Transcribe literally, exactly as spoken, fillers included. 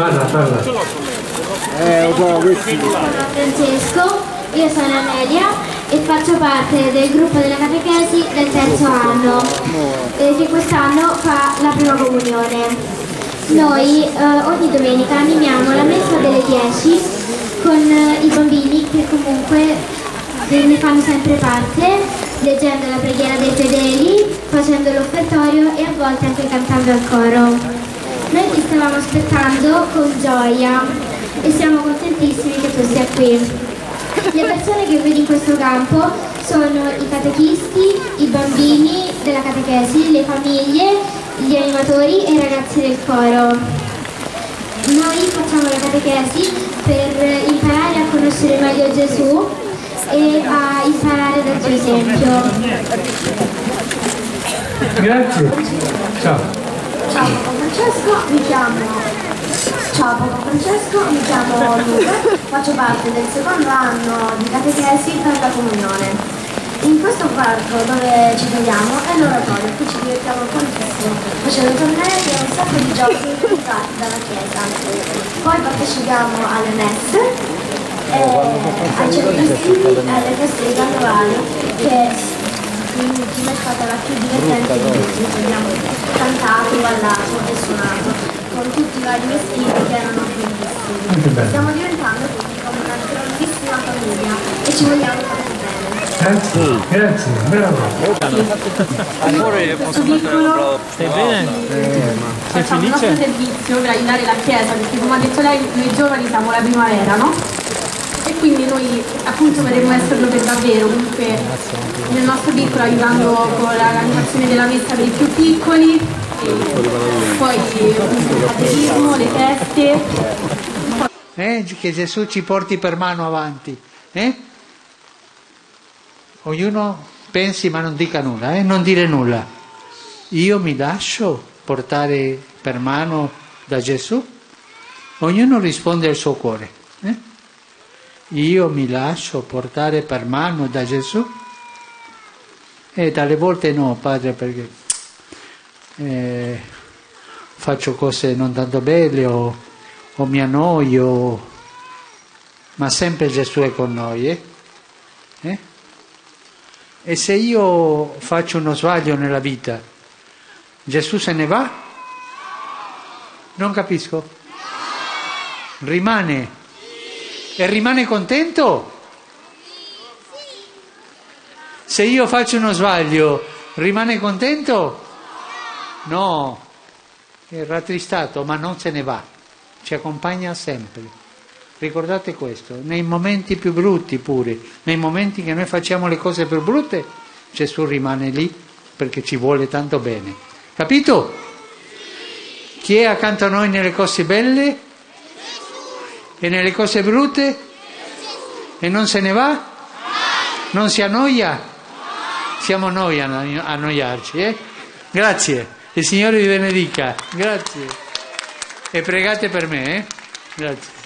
Parla, parla. Eh, sono Francesco, io sono Amelia e faccio parte del gruppo della catechesi del terzo anno, eh, che quest'anno fa la prima comunione. Noi eh, ogni domenica animiamo la messa delle dieci con eh, i bambini che comunque ne fanno sempre parte, leggendo la preghiera dei fedeli, facendo l'offertorio e a volte anche cantando al coro. Noi ti stavamo aspettando con gioia e siamo contentissimi che tu sia qui. Le persone che vedi in questo campo sono i catechisti, i bambini della catechesi, le famiglie, gli animatori e i ragazzi del coro. Noi facciamo la catechesi per imparare a conoscere meglio Gesù e a imparare dal suo esempio. Grazie. Ciao. Ciao Papa Francesco, mi chiamo Ciao Papa Francesco, mi chiamo Luca, faccio parte del secondo anno di catechesi per la comunione. In questo parco dove ci troviamo è l'oratorio, qui ci divertiamo tantissimo, facendo tornei e un sacco di giochi inventati dalla chiesa. Poi partecipiamo alle messe, e ai servizi e alle feste di carnevale, che l'ultima è stata la più divertente di tutti. Abbiamo cantato, ballato e suonato con tutti i vari vestiti che erano bellissimi. Stiamo diventando tutti come una grandissima famiglia e ci vogliamo tanto bene. Grazie, grazie, bravo. Amore, posso piccolo, stai bene? Eh, Sei facciamo il nostro felice? servizio per aiutare la Chiesa, perché come ha detto lei, noi giovani siamo la primavera, no? E quindi noi appunto vorremmo esserlo per davvero, comunque nel nostro piccolo aiutando con l'animazione della messa per i più piccoli, e poi il catechismo, le feste. Eh, che Gesù ci porti per mano avanti. Eh? Ognuno pensi ma non dica nulla, eh? Non dire nulla. Io mi lascio portare per mano da Gesù? Ognuno risponde al suo cuore. Eh? Io mi lascio portare per mano da Gesù? E dalle volte no, padre, perché eh, faccio cose non tanto belle o, o mi annoio, ma sempre Gesù è con noi. Eh? Eh? E se io faccio uno sbaglio nella vita, Gesù se ne va? Non capisco. Rimane. E rimane contento? Se io faccio uno sbaglio, rimane contento? No, è rattristato, ma non se ne va, ci accompagna sempre. Ricordate questo, nei momenti più brutti pure, nei momenti che noi facciamo le cose più brutte, Gesù rimane lì perché ci vuole tanto bene. Capito? Chi è accanto a noi nelle cose belle? E nelle cose brutte? E non se ne va? Non si annoia? Siamo noi a annoiarci, eh? Grazie, il Signore vi benedica, grazie. E pregate per me, eh? Grazie.